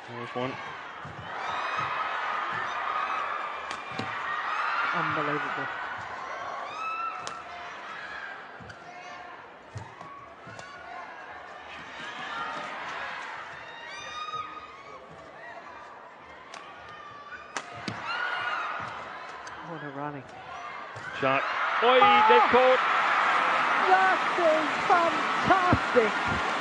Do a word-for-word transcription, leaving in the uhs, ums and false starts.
There's one. Unbelievable. What a running. Shot. Oi, they've caught. That is fantastic.